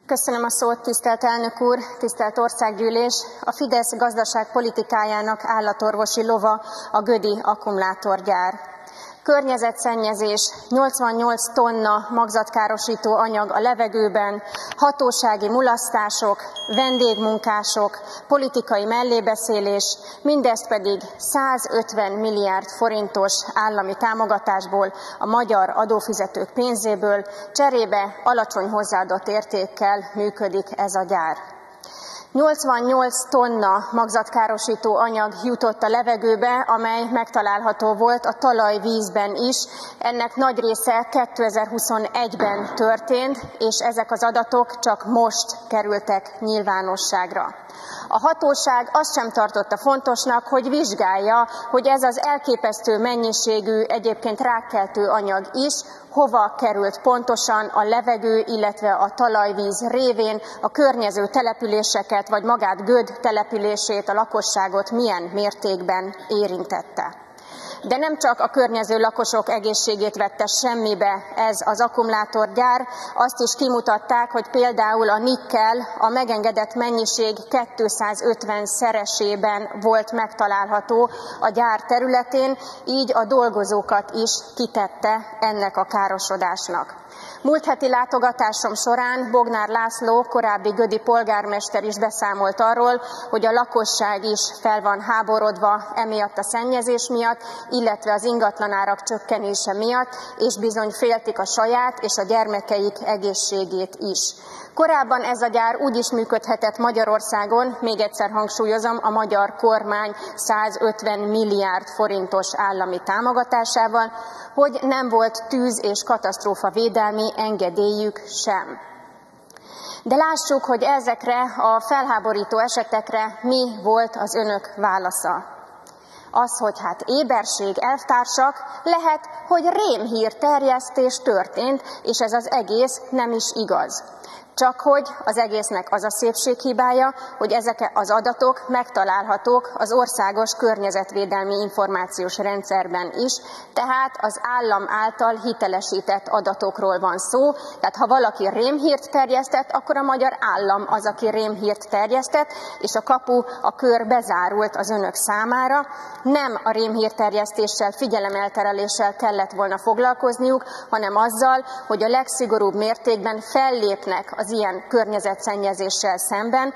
Köszönöm a szót, tisztelt elnök úr, tisztelt országgyűlés! A Fidesz gazdaságpolitikájának állatorvosi lova a gödi akkumulátorgyár. Környezetszennyezés, 88 tonna magzatkárosító anyag a levegőben, hatósági mulasztások, vendégmunkások, politikai mellébeszélés, mindezt pedig 150 milliárd forintos állami támogatásból, a magyar adófizetők pénzéből, cserébe alacsony hozzáadott értékkel működik ez a gyár. 88 tonna magzatkárosító anyag jutott a levegőbe, amely megtalálható volt a talajvízben is. Ennek nagy része 2021-ben történt, és ezek az adatok csak most kerültek nyilvánosságra. A hatóság azt sem tartotta fontosnak, hogy vizsgálja, hogy ez az elképesztő mennyiségű, egyébként rákkeltő anyag is hova került pontosan a levegő, illetve a talajvíz révén, a környező településeket, vagy magát Göd települését, a lakosságot milyen mértékben érintette. De nem csak a környező lakosok egészségét vette semmibe ez az akkumulátorgyár, azt is kimutatták, hogy például a nikkel a megengedett mennyiség 250-szeresében volt megtalálható a gyár területén, így a dolgozókat is kitette ennek a károsodásnak. Múlt heti látogatásom során Bognár László, korábbi gödi polgármester is beszámolt arról, hogy a lakosság is fel van háborodva emiatt a szennyezés miatt, illetve az ingatlanárak csökkenése miatt, és bizony féltik a saját és a gyermekeik egészségét is. Korábban ez a gyár úgy is működhetett Magyarországon, még egyszer hangsúlyozom, a magyar kormány 150 milliárd forintos állami támogatásával, hogy nem volt tűz- és katasztrófavédelmi engedélyük sem. De lássuk, hogy ezekre a felháborító esetekre mi volt az önök válasza. Az, hogy hát éberség, elvtársak, lehet, hogy rémhírterjesztés történt, és ez az egész nem is igaz. Csak hogy az egésznek az a szépséghibája, hogy ezek az adatok megtalálhatók az országos környezetvédelmi információs rendszerben is, tehát az állam által hitelesített adatokról van szó, tehát ha valaki rémhírt terjesztett, akkor a magyar állam az, aki rémhírt terjesztett, és a kapu, a kör bezárult az önök számára. Nem a rémhírterjesztéssel, figyelemeltereléssel kellett volna foglalkozniuk, hanem azzal, hogy a legszigorúbb mértékben fellépnek az ilyen környezetszennyezéssel szemben,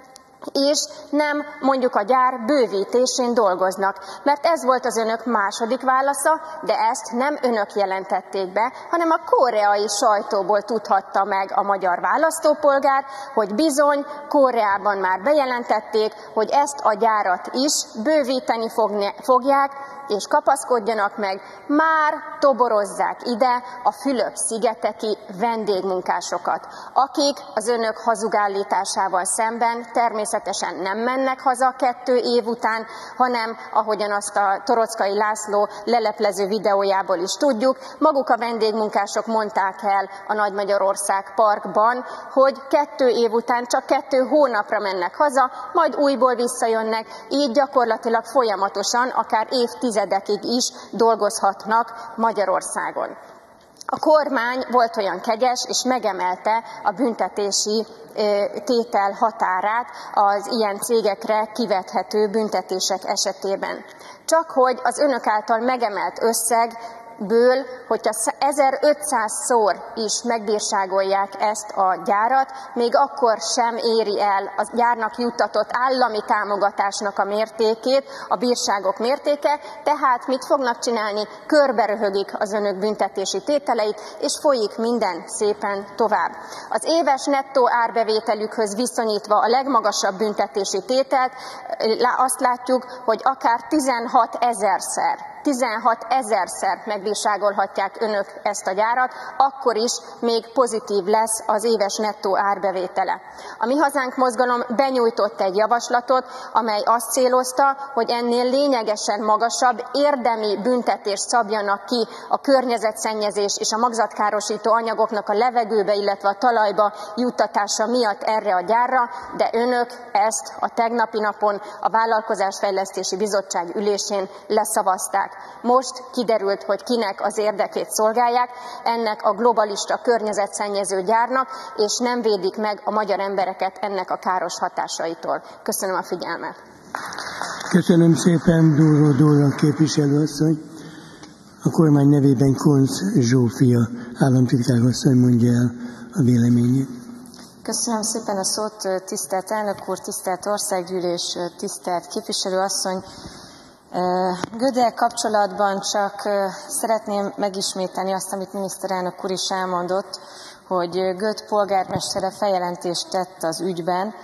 és nem mondjuk a gyár bővítésén dolgoznak. Mert ez volt az önök második válasza, de ezt nem önök jelentették be, hanem a koreai sajtóból tudhatta meg a magyar választópolgár, hogy bizony Koreában már bejelentették, hogy ezt a gyárat is bővíteni fogják, és kapaszkodjanak meg, már toborozzák ide a Fülöp-szigeteki vendégmunkásokat, akik az önök hazugállításával szemben természetesen nem mennek haza 2 év után, hanem, ahogyan azt a Torockai László leleplező videójából is tudjuk, maguk a vendégmunkások mondták el a Nagymagyarország Parkban, hogy 2 év után csak 2 hónapra mennek haza, majd újból visszajönnek, így gyakorlatilag folyamatosan, akár évtizedekig is dolgozhatnak Magyarországon. A kormány volt olyan kegyes, és megemelte a büntetési tétel határát az ilyen cégekre kivethető büntetések esetében. Csak hogy az önök által megemelt összegből, hogyha 1500-szor is megbírságolják ezt a gyárat, még akkor sem éri el a gyárnak juttatott állami támogatásnak a mértékét, a bírságok mértéke, tehát mit fognak csinálni? Körberöhögik az önök büntetési tételeit, és folyik minden szépen tovább. Az éves nettó árbevételükhöz viszonyítva a legmagasabb büntetési tételt, azt látjuk, hogy akár 16 000-szer megbírságolhatják önök ezt a gyárat, akkor is még pozitív lesz az éves nettó árbevétele. A Mi Hazánk mozgalom benyújtott egy javaslatot, amely azt célozta, hogy ennél lényegesen magasabb érdemi büntetést szabjanak ki a környezetszennyezés és a magzatkárosító anyagoknak a levegőbe, illetve a talajba juttatása miatt erre a gyárra, de önök ezt a tegnapi napon a Vállalkozásfejlesztési Bizottság ülésén leszavazták. most kiderült, hogy kinek az érdekét szolgálják, ennek a globalista környezetszennyező gyárnak, és nem védik meg a magyar embereket ennek a káros hatásaitól. Köszönöm a figyelmet. Köszönöm szépen, Dóró Dóra képviselőasszony. A kormány nevében Kunc Zsófia államtitkár-asszony mondja el a véleményét. Köszönöm szépen a szót, tisztelt elnök úr, tisztelt országgyűlés, tisztelt képviselőasszony. Göddel kapcsolatban csak szeretném megismételni azt, amit miniszterelnök úr is elmondott, hogy Göd polgármestere feljelentést tett az ügyben,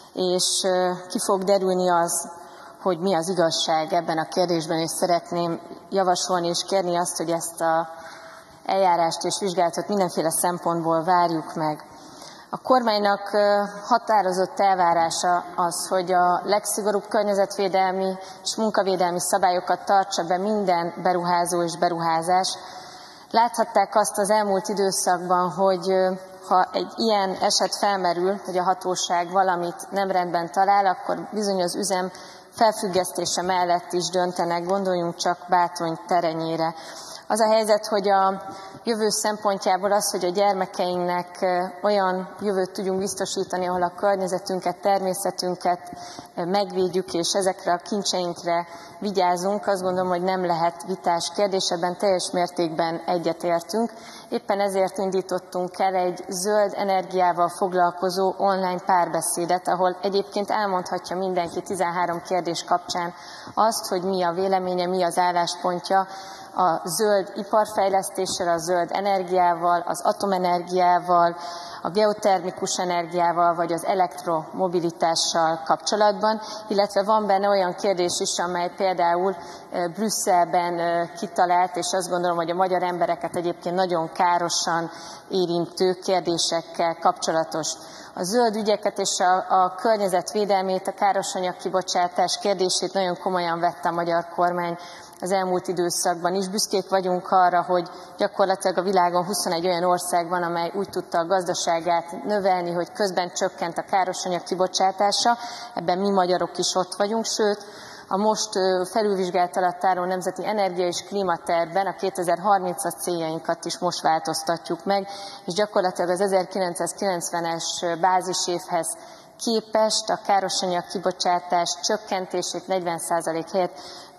és ki fog derülni az, hogy mi az igazság ebben a kérdésben, és szeretném javasolni és kérni azt, hogy ezt az eljárást és vizsgálatot mindenféle szempontból várjuk meg. A kormánynak határozott elvárása az, hogy a legszigorúbb környezetvédelmi és munkavédelmi szabályokat tartsa be minden beruházó és beruházás. Láthatták azt az elmúlt időszakban, hogy ha egy ilyen eset felmerül, hogy a hatóság valamit nem rendben talál, akkor bizony az üzem felfüggesztése mellett is döntenek, gondoljunk csak Bátony terenyére. Az a helyzet, hogy a jövő szempontjából az, hogy a gyermekeinknek olyan jövőt tudjunk biztosítani, ahol a környezetünket, természetünket megvédjük, és ezekre a kincseinkre vigyázunk, azt gondolom, hogy nem lehet vitás kérdés, ebben teljes mértékben egyetértünk. Éppen ezért indítottunk el egy zöld energiával foglalkozó online párbeszédet, ahol egyébként elmondhatja mindenki 13 kérdés kapcsán azt, hogy mi a véleménye, mi az álláspontja a zöld iparfejlesztéssel, a zöld energiával, az atomenergiával, a geotermikus energiával vagy az elektromobilitással kapcsolatban, illetve van benne olyan kérdés is, amely például Brüsszelben kitalált, és azt gondolom, hogy a magyar embereket egyébként nagyon károsan érintő kérdésekkel kapcsolatos. A zöld ügyeket és a környezetvédelmét, a károsanyag kibocsátás kérdését nagyon komolyan vette a magyar kormány az elmúlt időszakban is. Büszkék vagyunk arra, hogy gyakorlatilag a világon 21 olyan ország van, amely úgy tudta a gazdaságát növelni, hogy közben csökkent a károsanyag kibocsátása. Ebben mi magyarok is ott vagyunk, sőt, a most felülvizsgálat alatt álló Nemzeti Energia- és Klímatervben a 2030-as céljainkat is most változtatjuk meg, és gyakorlatilag az 1990-es bázisévhez képest a károsanyag kibocsátás csökkentését 40% helyett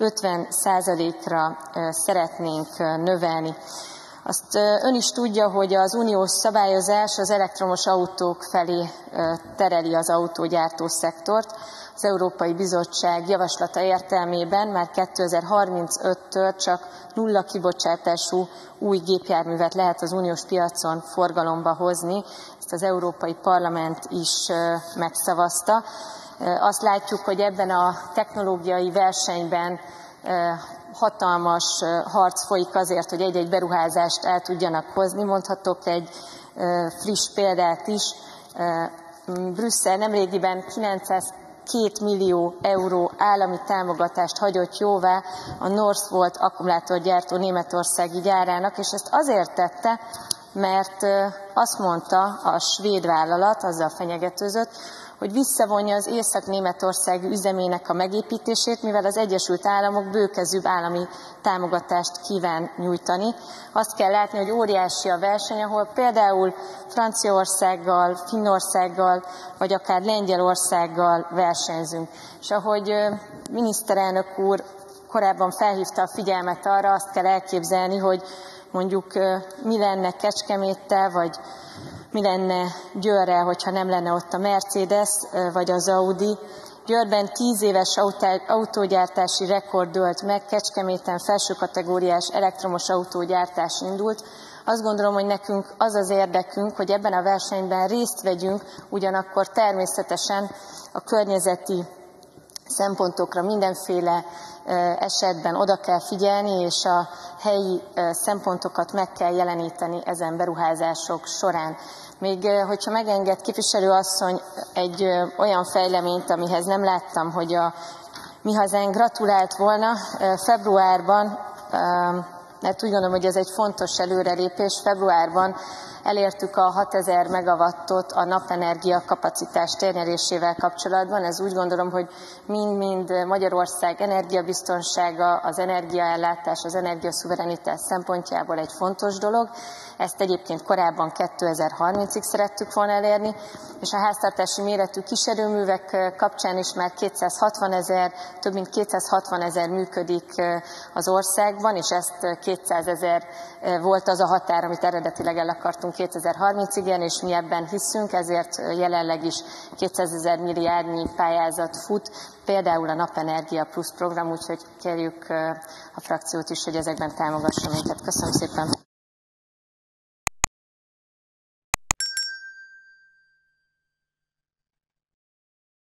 50%-ra szeretnénk növelni. Azt ön is tudja, hogy az uniós szabályozás az elektromos autók felé tereli az autógyártó szektort. Az Európai Bizottság javaslata értelmében már 2035-től csak nulla kibocsátású új gépjárművet lehet az uniós piacon forgalomba hozni. Ezt az Európai Parlament is megszavazta. Azt látjuk, hogy ebben a technológiai versenyben hatalmas harc folyik azért, hogy egy-egy beruházást el tudjanak hozni. Mondhatok egy friss példát is. Brüsszel nemrégiben 902 millió euró állami támogatást hagyott jóvá a Northvolt akkumulátorgyártó németországi gyárának, és ezt azért tette, mert azt mondta a svéd vállalat, azzal fenyegetőzött, hogy visszavonja az észak-németországi üzemének a megépítését, mivel az Egyesült Államok bőkezűbb állami támogatást kíván nyújtani. Azt kell látni, hogy óriási a verseny, ahol például Franciaországgal, Finnországgal, vagy akár Lengyelországgal versenyzünk. És ahogy miniszterelnök úr korábban felhívta a figyelmet arra, azt kell elképzelni, hogy mondjuk mi lenne Kecskeméttel, vagy mi lenne Győrrel, hogyha nem lenne ott a Mercedes vagy az Audi. Győrben 10 éves autógyártási rekord dőlt meg, Kecskeméten felső kategóriás elektromos autógyártás indult. Azt gondolom, hogy nekünk az az érdekünk, hogy ebben a versenyben részt vegyünk, ugyanakkor természetesen a környezeti szempontokra mindenféle esetben oda kell figyelni, és a helyi szempontokat meg kell jeleníteni ezen beruházások során. Még hogyha megenged képviselőasszony egy olyan fejleményt, amihez nem láttam, hogy a mi hazánk gratulált volna. Februárban mert úgy gondolom, hogy ez egy fontos előrelépés. Februárban elértük a 6000 megawattot a napenergia kapacitás térnyerésével kapcsolatban. Ez úgy gondolom, hogy mind-mind Magyarország energiabiztonsága, az energiaellátás, az energiaszuverenitás szempontjából egy fontos dolog. Ezt egyébként korábban 2030-ig szerettük volna elérni, és a háztartási méretű kiserőművek kapcsán is már 260 000, több mint 260 000 működik az országban, és ezt 200 000 volt az a határ, amit eredetileg el akartunk 2030-ig érni, és mi ebben hiszünk, ezért jelenleg is 200 000 milliárdnyi pályázat fut, például a Napenergia Plusz program, úgyhogy kérjük a frakciót is, hogy ezekben támogassa minket. Köszönöm szépen!